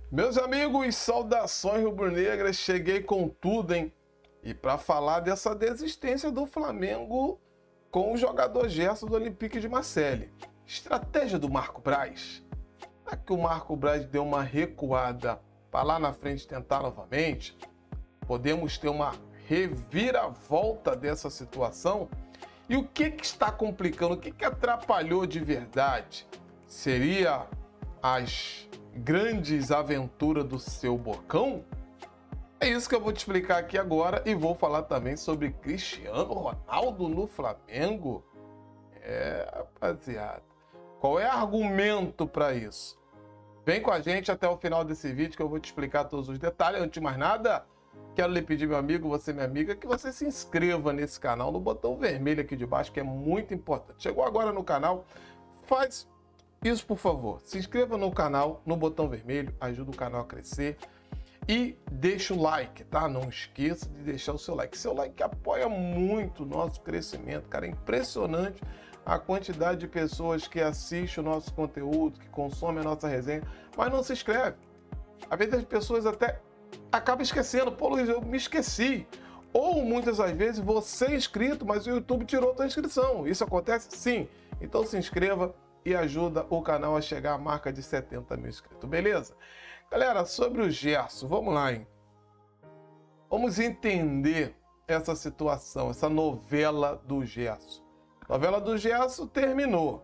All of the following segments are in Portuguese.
Meus amigos, saudações rubro-negras, cheguei com tudo, hein? E para falar dessa desistência do Flamengo com o jogador Gerson do Olympique de Marseille. Estratégia do Marco Braz. Será que o Marco Braz deu uma recuada para lá na frente tentar novamente? Podemos ter uma reviravolta dessa situação? E o que está complicando? O que atrapalhou de verdade? Seria as grandes aventuras do seu Bocão? É isso que eu vou te explicar aqui agora e vou falar também sobre Cristiano Ronaldo no Flamengo. Rapaziada, qual é o argumento para isso? Vem com a gente até o final desse vídeo que eu vou te explicar todos os detalhes. Antes de mais nada, quero lhe pedir, meu amigo, você, minha amiga, que você se inscreva nesse canal no botão vermelho aqui de baixo, que é muito importante. Chegou agora no canal, faz isso, por favor. Se inscreva no canal, no botão vermelho, ajuda o canal a crescer. E deixa o like, tá? Não esqueça de deixar o seu like. Seu like apoia muito o nosso crescimento, cara. É impressionante a quantidade de pessoas que assistem o nosso conteúdo, que consomem a nossa resenha, mas não se inscreve. Às vezes as pessoas até acabam esquecendo. Pô, Luiz, eu me esqueci. Ou muitas das vezes você é inscrito, mas o YouTube tirou a tua inscrição. Isso acontece? Sim. Então se inscreva e ajuda o canal a chegar à marca de 70 mil inscritos, beleza? Galera, sobre o Gerson, vamos lá, hein? Vamos entender essa situação, essa novela do Gerson. A novela do Gerson terminou,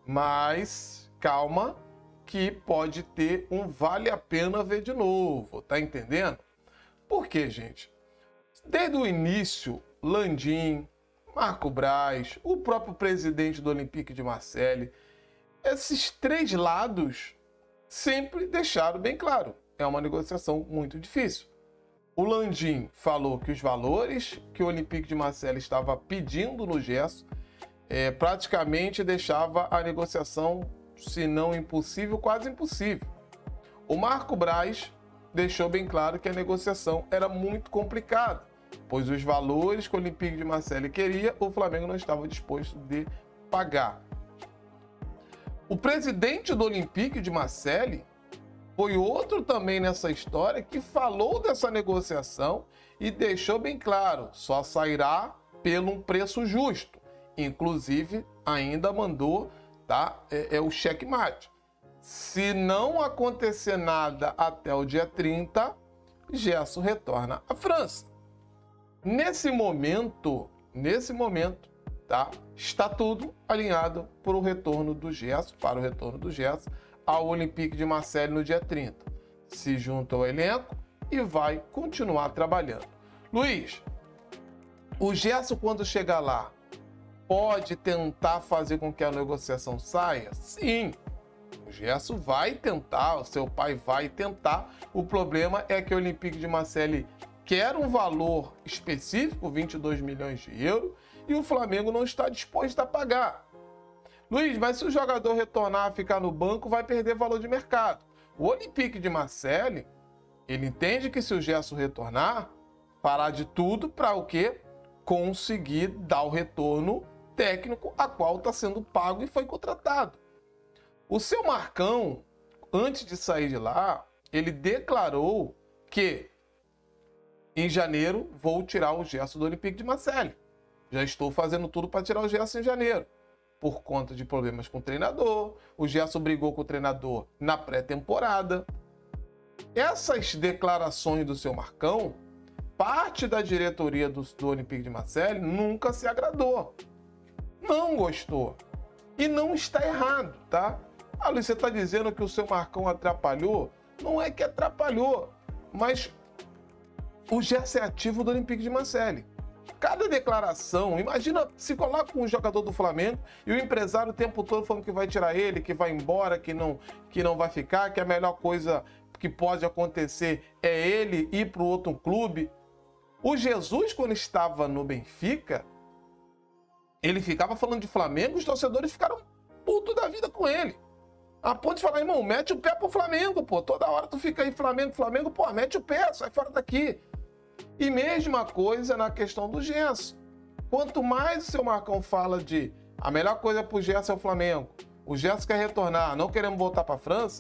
mas calma que pode ter um vale a pena ver de novo, tá entendendo? Por quê, gente? Desde o início, Landim, Marco Braz, o próprio presidente do Olympique de Marseille, esses três lados sempre deixaram bem claro, é uma negociação muito difícil. O Landim falou que os valores que o Olympique de Marseille estava pedindo no Gerson praticamente deixava a negociação, se não impossível, quase impossível. O Marco Braz deixou bem claro que a negociação era muito complicada, pois os valores que o Olympique de Marseille queria, o Flamengo não estava disposto de pagar. O presidente do Olympique de Marseille foi outro também nessa história que falou dessa negociação e deixou bem claro, só sairá pelo um preço justo. Inclusive, ainda mandou o checkmate. Se não acontecer nada até o dia 30, Gerson retorna à França. Nesse momento, está tudo alinhado para o retorno do Gerson, ao Olympique de Marseille no dia 30. Se junta ao elenco e vai continuar trabalhando. Luiz, o Gerson, quando chegar lá, pode tentar fazer com que a negociação saia? Sim, o Gerson vai tentar, o seu pai vai tentar. O problema é que o Olympique de Marseille quer um valor específico, 22 milhões de euros, e o Flamengo não está disposto a pagar. Luiz, mas se o jogador retornar a ficar no banco, vai perder valor de mercado. O Olympique de Marseille, ele entende que se o Gerson retornar, fará de tudo para o quê? Conseguir dar o retorno técnico a qual está sendo pago e foi contratado. O seu Marcão, antes de sair de lá, ele declarou que em janeiro vou tirar o Gerson do Olympique de Marseille. Já estou fazendo tudo para tirar o Gerson em janeiro. Por conta de problemas com o treinador. O Gerson brigou com o treinador na pré-temporada. Essas declarações do seu Marcão, parte da diretoria do Olympique de Marseille nunca se agradou. Não gostou. E não está errado, tá? Ah, Luiz, você está dizendo que o seu Marcão atrapalhou? Não é que atrapalhou, mas o Gerson é ativo do Olympique de Marseille. Cada declaração, imagina se coloca um jogador do Flamengo e o empresário o tempo todo falando que vai tirar ele, que vai embora, que não vai ficar, que a melhor coisa que pode acontecer é ele ir para o outro clube. O Jesus, quando estava no Benfica, ele ficava falando de Flamengo, os torcedores ficaram putos da vida com ele. A ponto de falar, irmão, mete o pé pro Flamengo, pô. Toda hora tu fica aí, Flamengo, pô, mete o pé, sai fora daqui. E mesma coisa na questão do Gerson. Quanto mais o seu Marcão fala de a melhor coisa pro Gerson é o Flamengo, o Gerson quer retornar, não queremos voltar para a França,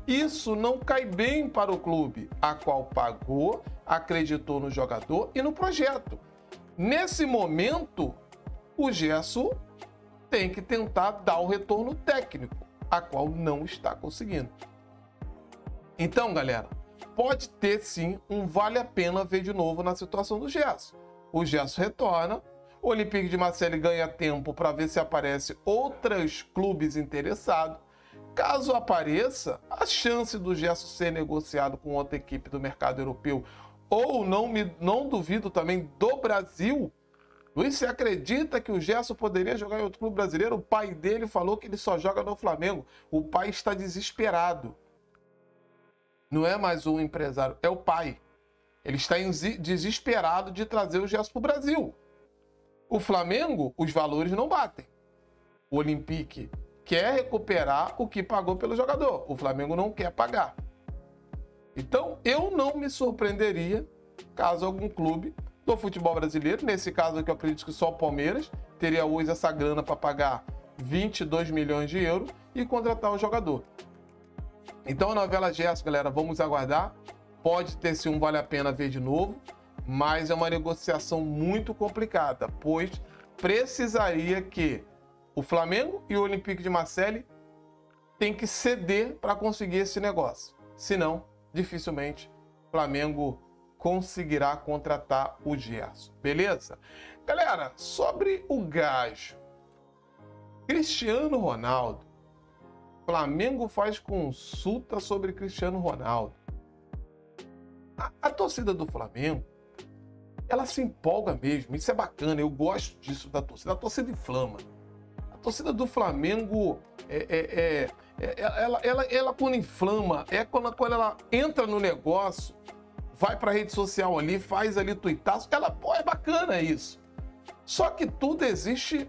Isso não cai bem para o clube, a qual pagou, acreditou no jogador e no projeto. Nesse momento, o Gerson tem que tentar dar o retorno técnico, a qual não está conseguindo. Então, galera, pode ter sim um vale a pena ver de novo na situação do Gerson. O Gerson retorna, o Olympique de Marseille ganha tempo para ver se aparece outros clubes interessados. Caso apareça, a chance do Gerson ser negociado com outra equipe do mercado europeu ou não duvido também do Brasil. Luiz, você acredita que o Gerson poderia jogar em outro clube brasileiro? O pai dele falou que ele só joga no Flamengo. O pai está desesperado. Não é mais um empresário, é o pai. Ele está desesperado de trazer o Gerson para o Brasil. O Flamengo, os valores não batem. O Olympique quer recuperar o que pagou pelo jogador. O Flamengo não quer pagar. Então, eu não me surpreenderia caso algum clube do futebol brasileiro, nesse caso aqui eu acredito que só o Palmeiras, teria hoje essa grana para pagar 22 milhões de euros e contratar o jogador. Então, a novela Gerson, galera, vamos aguardar. Pode ter sim um vale a pena ver de novo, mas é uma negociação muito complicada, pois precisaria que o Flamengo e o Olympique de Marseille tem que ceder para conseguir esse negócio. Senão, dificilmente o Flamengo conseguirá contratar o Gerson. Beleza? Galera, sobre o gajo. Cristiano Ronaldo. Flamengo faz consulta sobre Cristiano Ronaldo. A torcida do Flamengo, ela se empolga mesmo. Isso é bacana, eu gosto disso da torcida. A torcida inflama. A torcida do Flamengo, ela quando inflama, quando ela entra no negócio, vai para a rede social ali, faz ali tuitaço, é bacana isso. Só que tudo existe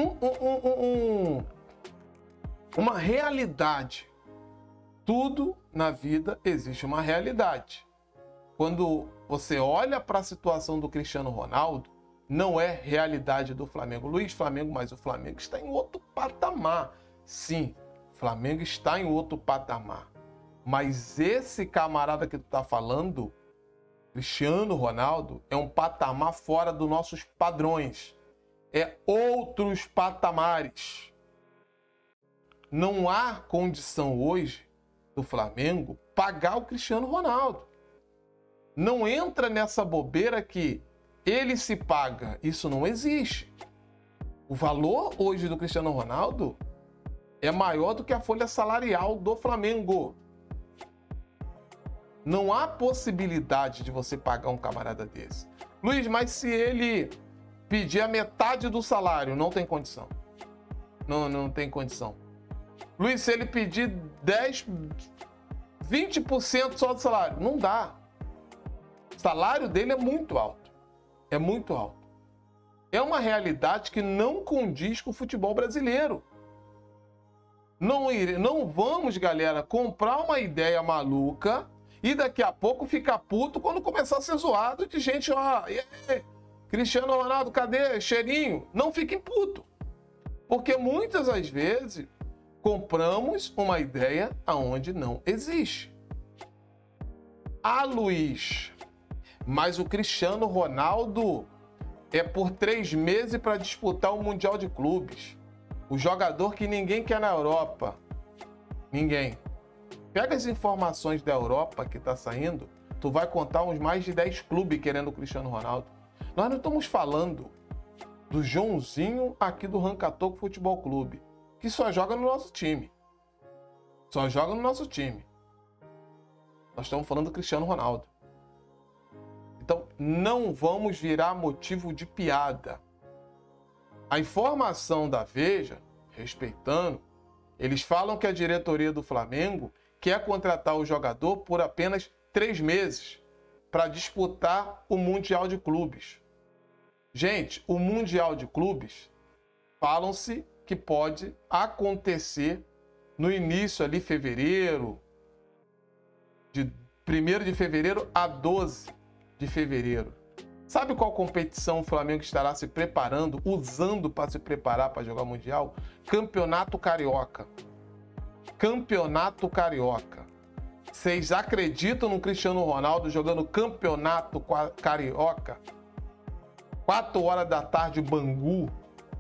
uma realidade. Tudo na vida existe uma realidade. Quando você olha para a situação do Cristiano Ronaldo, não é realidade do Flamengo. Luiz, Flamengo, mas o Flamengo está em outro patamar. Sim, o Flamengo está em outro patamar. Mas esse camarada que tu está falando, Cristiano Ronaldo, é um patamar fora dos nossos padrões. É outros patamares. Não há condição hoje do Flamengo pagar o Cristiano Ronaldo. Não entra nessa bobeira que ele se paga. Isso não existe. O valor hoje do Cristiano Ronaldo é maior do que a folha salarial do Flamengo. Não há possibilidade de você pagar um camarada desse. Luiz, mas se ele pedir a metade do salário, não tem condição. Não tem condição. Luiz, se ele pedir 20% só do salário, não dá. O salário dele é muito alto. É muito alto. É uma realidade que não condiz com o futebol brasileiro. Não vamos, galera, comprar uma ideia maluca e daqui a pouco ficar puto quando começar a ser zoado de gente, ó, Cristiano Ronaldo, cadê? Cheirinho. Não fiquem puto. Porque muitas das vezes compramos uma ideia aonde não existe. Ah, Luiz, mas o Cristiano Ronaldo é por 3 meses para disputar o Mundial de Clubes. O jogador que ninguém quer na Europa. Ninguém. Pega as informações da Europa que está saindo, tu vai contar uns mais de 10 clubes querendo o Cristiano Ronaldo. Nós não estamos falando do Joãozinho aqui do Rancatoco Futebol Clube, que só joga no nosso time. Só joga no nosso time. Nós estamos falando do Cristiano Ronaldo. Então, não vamos virar motivo de piada. A informação da Veja, respeitando, eles falam que a diretoria do Flamengo quer contratar o jogador por apenas 3 meses para disputar o Mundial de Clubes. Gente, o Mundial de Clubes, falam-se que pode acontecer no início ali, fevereiro, de 1º de fevereiro a 12 de fevereiro. Sabe qual competição o Flamengo estará se preparando, usando para se preparar para jogar o Mundial? Campeonato Carioca. Campeonato Carioca. Vocês acreditam no Cristiano Ronaldo jogando campeonato carioca? 4 horas da tarde, Bangu.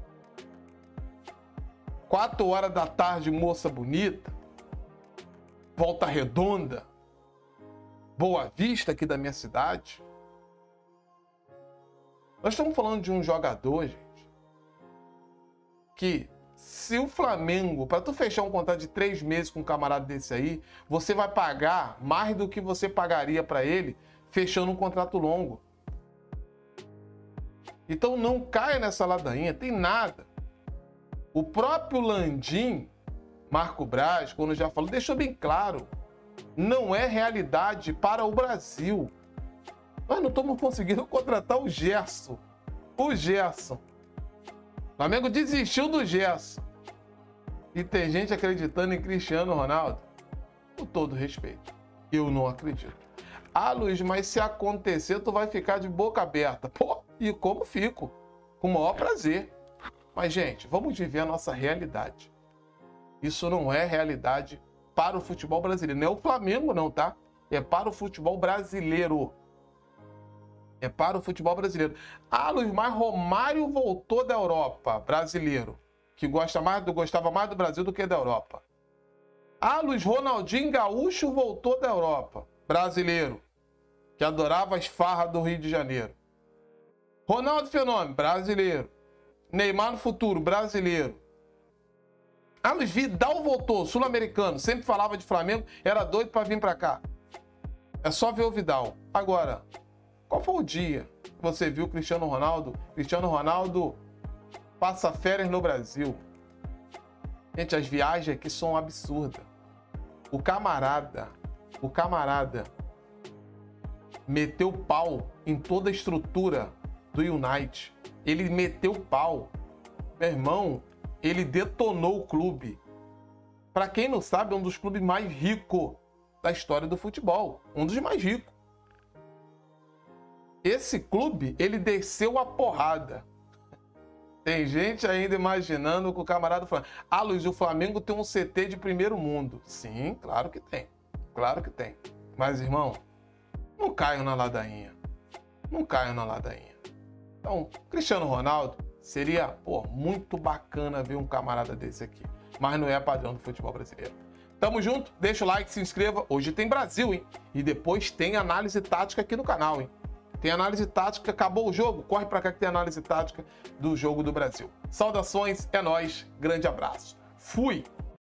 4 horas da tarde, Moça Bonita. Volta Redonda. Boa Vista, aqui da minha cidade. Nós estamos falando de um jogador, gente, que se o Flamengo, para tu fechar um contrato de 3 meses com um camarada desse aí, você vai pagar mais do que você pagaria para ele fechando um contrato longo. Então não caia nessa ladainha, tem nada. O próprio Landim, Marco Braz, quando já falou, deixou bem claro, não é realidade para o Brasil. Nós não estamos conseguindo contratar o Gerson. O Gerson. O Flamengo desistiu do Gerson. E tem gente acreditando em Cristiano Ronaldo. Com todo respeito. Eu não acredito. Ah, Luiz, mas se acontecer, tu vai ficar de boca aberta. Pô, e como fico? Com o maior prazer. Mas, gente, vamos viver a nossa realidade. Isso não é realidade para o futebol brasileiro. Não é o Flamengo, não, tá? É para o futebol brasileiro. É para o futebol brasileiro. Ah, Luiz, mas Romário voltou da Europa, brasileiro, que gostava mais do Brasil do que da Europa. Ah, Luiz, Ronaldinho Gaúcho voltou da Europa, brasileiro, que adorava as farras do Rio de Janeiro. Ronaldo Fenômeno, brasileiro. Neymar no futuro, brasileiro. Ah, Luiz, Vidal voltou, sul-americano, sempre falava de Flamengo, era doido para vir para cá. É só ver o Vidal. Agora, qual foi o dia que você viu o Cristiano Ronaldo? Cristiano Ronaldo passa férias no Brasil. Gente, as viagens aqui são absurdas. O camarada meteu pau em toda a estrutura do United. Ele meteu pau. Meu irmão, ele detonou o clube. Para quem não sabe, é um dos clubes mais ricos da história do futebol. Um dos mais ricos. Esse clube, ele desceu a porrada. Tem gente ainda imaginando que o camarada falando: ah, Luiz, o Flamengo tem um CT de primeiro mundo. Sim, claro que tem. Claro que tem. Mas, irmão, não caiam na ladainha. Não caiam na ladainha. Então, Cristiano Ronaldo seria, pô, muito bacana ver um camarada desse aqui. Mas não é padrão do futebol brasileiro. Tamo junto, deixa o like, se inscreva. Hoje tem Brasil, hein? E depois tem análise tática aqui no canal, hein? Tem análise tática, acabou o jogo? Corre pra cá que tem análise tática do jogo do Brasil. Saudações, é nóis, grande abraço. Fui!